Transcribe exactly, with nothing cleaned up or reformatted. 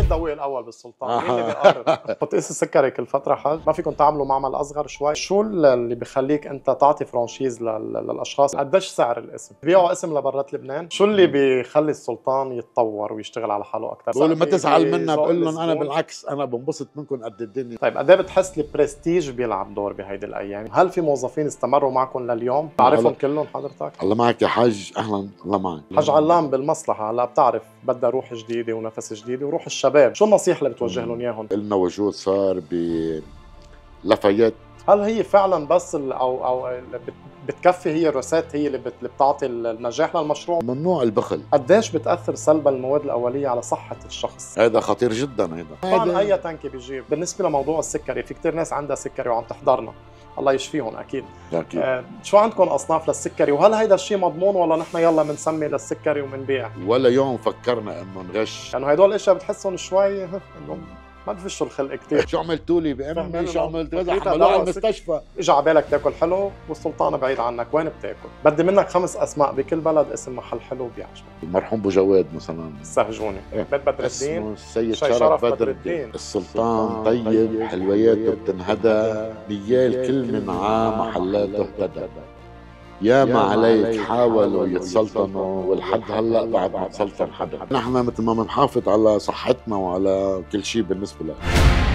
الضوء الاول بالسلطان؟ مين اللي بيقرر؟ بتقيس السكري كل فتره حاج؟ ما فيكم تعملوا معمل اصغر شوي؟ شو اللي بخليك انت تعطي فرانشيز للاشخاص؟ قديش سعر الاسم؟ بيبيعوا اسم لبرات لبنان؟ شو اللي بيخلي السلطان يتطور ويشتغل على حاله اكثر؟ بقول ما تزعل منا، بقول لهم انا بالعكس انا بنبسط منكم قد الدنيا. طيب قد ايه بتحس البرستيج بيلعب دور بهيدي الايام؟ هل في موظفين استمروا معكم لليوم؟ بتعرفهم كلهم حضرتك؟ الله معك يا حاج، اهلا الله معك. حاج علام بالمصلحه هلا بتعرف بدها روح جديده ونفس جديد وروح الشباب، شو النصيحه اللي بتوجه لهم اياهم؟ لنا وجود صار بلافايت. هل هي فعلا بس ال او او بتكفي هي الروسات هي اللي, بت... اللي بتعطي النجاح للمشروع؟ ممنوع البخل. قديش بتاثر سلبا المواد الاوليه على صحه الشخص؟ هذا خطير جدا. هذا طبعا اي تنكي بيجيب. بالنسبه لموضوع السكري، في كثير ناس عندها سكري وعم تحضرنا، الله يشفيهم اكيد. اكيد. آه شو عندكم اصناف للسكري؟ وهل هيدا الشيء مضمون ولا نحن يلا بنسمي للسكري وبنبيع؟ ولا يوم فكرنا انه نغش، لانه يعني هدول الاشياء بتحسهم شوي انه ما بفشوا الخلق كثير. شو عملتوا لي بامي؟ شو عملت كذا؟ حملوه على المستشفى. اجى على بالك تاكل حلو والسلطان بعيد عنك، وين بتاكل؟ بدي منك خمس اسماء بكل بلد اسم محل حلو بيعجبك. المرحوم ابو جواد مثلا، استهجوني. إيه؟ بيت بدر الدين، السيد شرف, شرف بدر الدين. السلطان طيب حلوياته بتنهدى، نيال كل من عام محلاته اهتدى. يا ما عليك حاولوا يتسلطنوا والحد هلا بعد ما تسلطن حدا. نحن مثل ما بنحافظ على صحتنا وعلى كل شيء بالنسبه لنا.